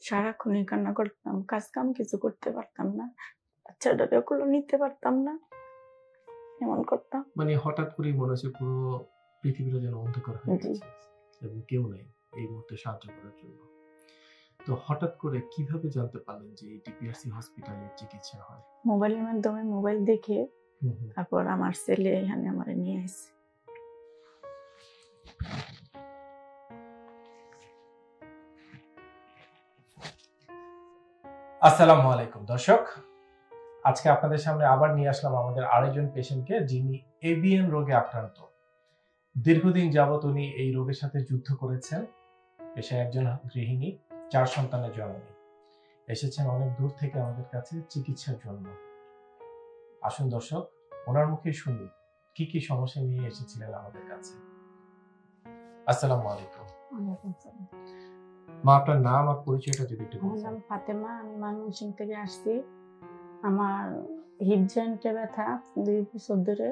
সারাক্ষণই কান্না করতাম। কাজ-কাম কিছু করতে পারতাম না। বাচ্চাটারেও কোলে নিতে পারতাম না। এমন করতাম। মানে হঠাৎ করেই মনে হচ্ছে পুরো পৃথিবীটা যেন অন্ধকার হয়ে জি। গেছে এবং কেউ নেই এই মুহূর্তে সাহায্য করার জন্য। তো হঠাৎ করে কিভাবে জানতে পারলেন যে এই ডিপিআরসি হসপিটালে চিকিৎসা হয়? মোবাইলের মাধ্যমে মোবাইল দেখে তারপর আমার ছেলে এখানে আমারে নিয়ে আইছে। আসসালামু আলাইকুম দর্শক, আজকে আপনাদের সামনে আবার নিয়ে আসলাম আমাদের আরেকজন পেশেন্টকে, যিনি এভিএন রোগে আক্রান্ত। দীর্ঘদিন যাবত উনি এই রোগের সাথে যুদ্ধ করেছেন। পেশায় একজন গৃহিণী, 4 সন্তানের জননী। এসেছেন অনেক দূর থেকে আমাদের কাছে চিকিৎসার জন্য। আসুন দর্শক, ওনার মুখে শুনি কি কি সমস্যা নিয়ে এসেছিলেন আমাদের কাছে। আসসালামু আলাইকুম। ওয়ালাইকুম সালাম। মা, আপনার নাম আর পরিচয়টা যদি একটু আমার বলতেন। নাম ফাতেমা, আমি ময়মনসিংহ থেকে আসছি। আমার হিপ জয়েন্টে ব্যথা 2 বছর ধরে।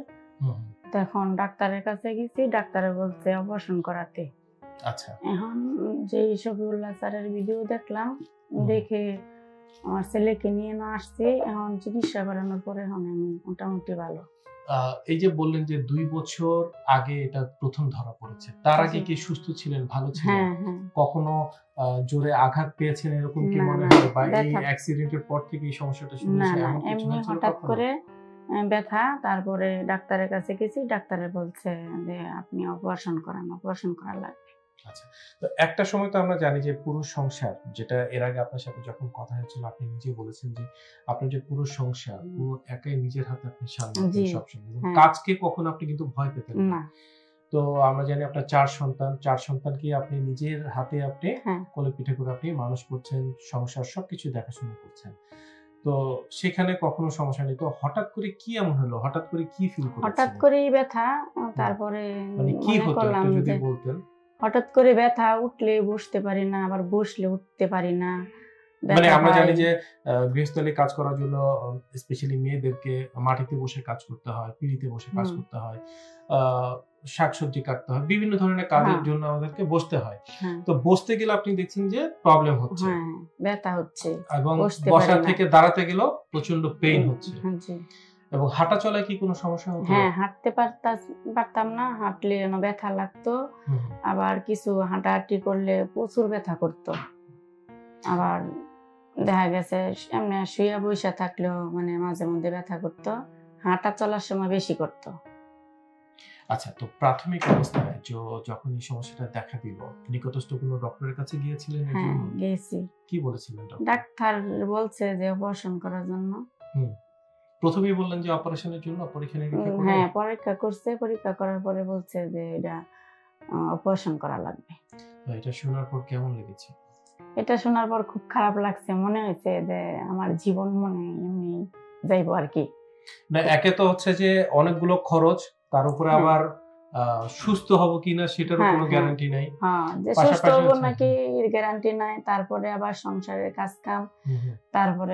এখন ডাক্তারের কাছে গেছি, ডাক্তারে বলছে অপারেশন করাতে। আচ্ছা। এখন যে শফিউল্লাহ স্যারের ভিডিও দেখলাম, দেখে আমার ছেলেকে নিয়ে আসছি। এখন চিকিৎসা করানোর পরে এখন আমি মোটামুটি ভালো। এই যে বললেন যে 2 বছর আগে এটা প্রথম ধরা পড়েছে, তার আগে কি সুস্থ ছিলেন, ভালো ছিলেন? হ্যাঁ, হ্যাঁ। কখনো জোরে আঘাত পেয়েছেন এরকম কি না, মনে না, হয়, বা এই ব্যথা। অ্যাক্সিডেন্টের পর থেকে এই সমস্যাটা শুরু না, হয়েছে না, এমন কিছু এমনি হয়েছিল হঠাৎ কখনো? করে ব্যথা। তারপরে ডাক্তারের কাছে গেছি, ডাক্তারে বলছে যে আপনি অপারেশন করান, অপারেশন করা লাগবে। আচ্ছা, তো একটা সময় তো আমরা জানি যে পুরুষ সংসার, যেটা এর আগে আপনার সাথে যখন কথা হয়েছিল আপনি নিজে বলেছেন যে আপনার যে পুরুষ সংসার পুরো একাই নিজের হাতে আপনি সামলাতেন জি, সবসময়, এবং হ্যাঁ। কাজকে কখনো আপনি কিন্তু ভয় পেতেন না। না, তো আমরা জানি আপনার 4 সন্তান, 4 সন্তানকে আপনি নিজের হাতে আপনি হ্যাঁ। কোলে পিঠে করে আপনি মানুষ করছেন, সংসার সবকিছু দেখাশোনা করছেন। তো সেখানে কখনো সমস্যা নেই। তো হঠাৎ করে কি এমন হলো? হঠাৎ করে কি ফিল হঠাৎ করেছিলেন? করেই ব্যথা। তারপরে মানে কি মনে হতো করলাম একটু যদি যে বলতেন? হঠাৎ করে ব্যথা, উঠলে বসতে পারি না, আবার বসলে উঠতে পারি না। মানে ব্যথা আমরা জানি পাই। যে গৃহস্থালী কাজ করার জন্য স্পেশালি মেয়েদেরকে মাটিতে বসে কাজ করতে হয়, পিঁড়িতে বসে কাজ করতে হয়, শাকসবজি কাটতে হয়, বিভিন্ন ধরনের কাজের জন্য আমাদেরকে বসতে হয়। তো বসতে গেলে আপনি দেখছেন যে প্রবলেম হচ্ছে, হ্যাঁ, ব্যথা হচ্ছে, এবং বসতে বসা পারি না। থেকে দাঁড়াতে গেলেও প্রচন্ড পেইন হচ্ছে। জি। এবং হাঁটা চলায় কি কোনো সমস্যা হতো? হ্যাঁ, হাঁটতে পারতাম না। হাঁটলে যেন ব্যথা লাগতো। আবার কিছু হাঁটাহাঁটি করলে প্রচুর ব্যথা করতো। আবার দেখা গেছে এমনি শুয়ে বইসা থাকলেও মানে মাঝে মধ্যে ব্যথা করতো। হাঁটা চলার সময় বেশি করতো। আচ্ছা, তো প্রাথমিক অবস্থায় যখন এই সমস্যাটা দেখা দিল, নিকটস্থ কোনো ডক্টরের কাছে গিয়েছিলেন এর হ্যাঁ, জন্য? গেছি। কি বলেছিলেন ডক্টর? ডাক্তার বলছে যে অপারেশন করার জন্য। প্রথমেই বললেন যে অপারেশনের জন্য পরীক্ষা-নিরীক্ষা করে? হ্যাঁ, পরীক্ষা করছে। পরীক্ষা করার পরে বলছে যে এটা অপারেশন করা লাগবে। তো এটা শোনার পর কেমন লেগেছে? এটা শোনার পর খুব খারাপ লাগছে। মনে হয়েছে যে আমার জীবন মনে এমনি যাইবো আর কি। না, একে তো হচ্ছে যে অনেকগুলো খরচ, তার উপরে আবার সুস্থ হব কিনা সেটারও কোনো গ্যারান্টি নাই। যে সুস্থ হবো নাকি এর গ্যারান্টি নাই। তারপরে আবার সংসারের কাজ-কাম। তারপরে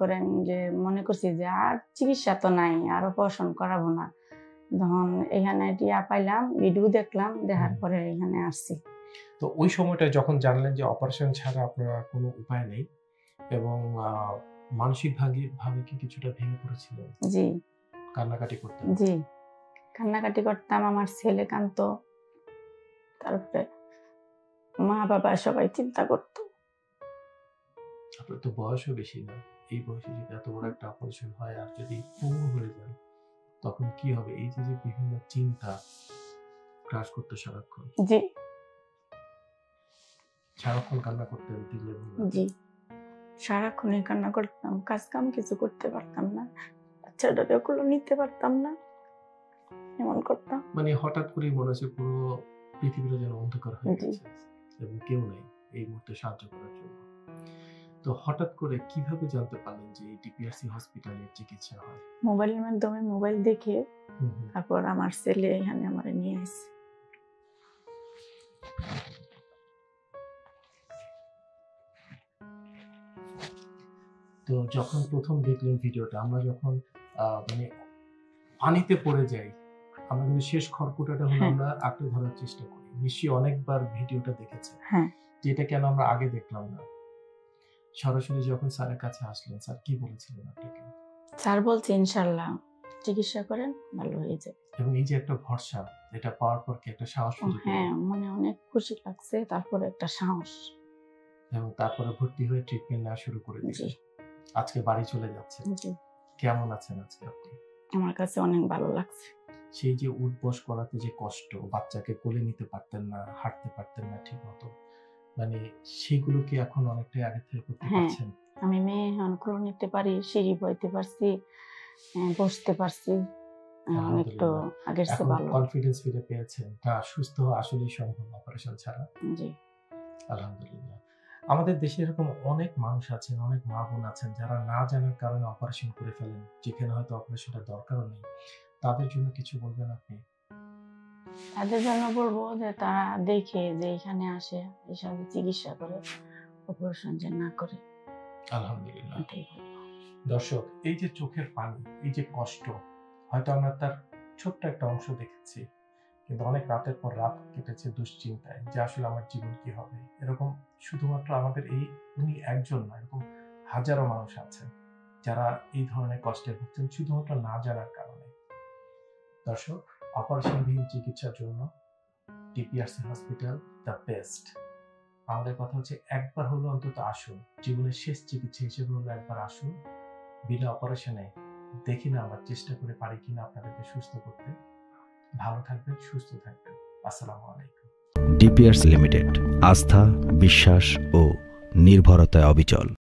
মনে করছি যে আর চিকিৎসা তো নাই, আর অপারেশন করাবো না। তখন এখানে পাইলাম, ভিডিও দেখলাম, দেখার পরে এখানে আসছি। তো ওই সময়টায় যখন জানলেন যে অপারেশন ছাড়া আপনার আর কোনো উপায় নেই, এবং মানসিক ভাবে কি কিছুটা ভেঙে পড়েছিলেন? জি। কান্নাকাটি করতেন? জি, কান্নাকাটি করতাম, আমার ছেলে কাঁদতো। তারপরে মা বাবা সবাই চিন্তা করতো। আপনার তো বয়সও বেশি না, এই বয়সে যদি এত বড় একটা অপারেশন হয় আর যদি পঙ্গু হয়ে যান তখন কি হবে? এই যে বিভিন্ন চিন্তা গ্রাস করতে সারাক্ষণ। জি। সারাক্ষণ কান্না করতেন দিলে? জি, সারাক্ষণই কান্না করতাম। কাজ-কাম কিছু করতে পারতাম না। বাচ্চাটারেও কোলে নিতে পারতাম না। এমন করতাম। মানে হঠাৎ করেই মনে হচ্ছে পুরো পৃথিবীটা যেন অন্ধকার হয়ে গেছে এবং কেউ নেই এই মুহূর্তে সাহায্য করার জন্য। তো হঠাৎ করে কিভাবে জানতে পারলেন যে এই ডিপিআরসি হসপিটালে চিকিৎসা হয়? মোবাইলের মাধ্যমে মোবাইল দেখে তারপর আমার ছেলে এখানে আমারে নিয়ে আসছে। তো যখন প্রথম দেখলেন ভিডিওটা, আমরা যখন মানে পানিতে পড়ে যাই, আমরা কিন্তু শেষ খড়কুটাটা হলো আমরা আঁকড়ে ধরার চেষ্টা করি। নিশ্চয়ই অনেকবার ভিডিওটা দেখেছেন যে এটা কেন আমরা আগে দেখলাম না। সরাসরি যখন স্যারের কাছে আসলেন, স্যার কি বলেছিলেন আপনাকে? স্যার বলছে ইনশাল্লাহ চিকিৎসা করেন, ভালো হয়ে যাবে। এবং এই যে একটা ভরসা, এটা পাওয়ার পর কি একটা সাহস ফিরে পেলেন? হ্যাঁ, মনে অনেক খুশি লাগছে, তারপরে একটা সাহস। এবং তারপরে ভর্তি হয়ে ট্রিটমেন্ট নেওয়া শুরু করে জি দিলেন। আজকে বাড়ি চলে যাচ্ছেন। জি, কেমন আছেন আজকে আপনি? আমার কাছে অনেক ভালো লাগছে। সেই যে উঠবস করাতে যে কষ্ট, বাচ্চাকে কোলে নিতে পারতেন না, হাঁটতে পারতেন না ঠিক মতো, মানে সেগুলো কি এখন অনেকটাই আগে থেকে করতে হ্যাঁ। পারছেন? আমি মেয়ে এখন কোলে নিতে পারি, সিঁড়ি বইতে পারছি, বসতে পারছি, একটু আলহামদুলিল্লাহ। আগের চেয়ে এখন ভালো। কনফিডেন্স ফিরে পেয়েছেন, না সুস্থ হওয়া আসলেই সম্ভব অপারেশন ছাড়া? জি, আলহামদুলিল্লাহ। আমাদের দেশে এরকম অনেক মানুষ আছেন, অনেক মা বোন আছেন যারা না জানার কারণে অপারেশন করে ফেলেন, যেখানে হয়তো অপারেশনটা দরকারও নেই। তাদের জন্য কিছু বলবেন আপনি? তাদের জন্য বলবো যে তারা দেখে যে এখানে আসে, এসবে চিকিৎসা করে, অপারেশন যে না করে। আলহামদুলিল্লাহ। এটাই বলবো। দর্শক, এই যে চোখের পানি, এই যে কষ্ট, হয়তো আমরা তার ছোট্ট একটা অংশ দেখেছি, কিন্তু অনেক রাতের পর রাত কেটেছে দুশ্চিন্তায় যে আসলে আমার জীবন কি হবে। এরকম শুধুমাত্র আমাদের উনি একজন নয়, এরকম হাজারো মানুষ আছেন যারা এই ধরনের কষ্টে ভুগছেন শুধুমাত্র না জানার কারণে। দর্শক, অপারেশনবিহীন চিকিৎসার জন্য টিপিআরসি হসপিটাল দ্য বেস্ট। আমাদের কথা হচ্ছে একবার হলো অন্তত আসুন, জীবনের শেষ চিকিৎসা হিসেবে হলো একবার আসুন। বিনা অপারেশনে দেখি না আমরা চেষ্টা করে পারি কিনা আপনাদেরকে সুস্থ করতে। ভালো থাকবেন, সুস্থ থাকবেন। আসসালামু আলাইকুম। ডিপিআরসি লিমিটেড, আস্থা, বিশ্বাস ও নির্ভরতায় অবিচল।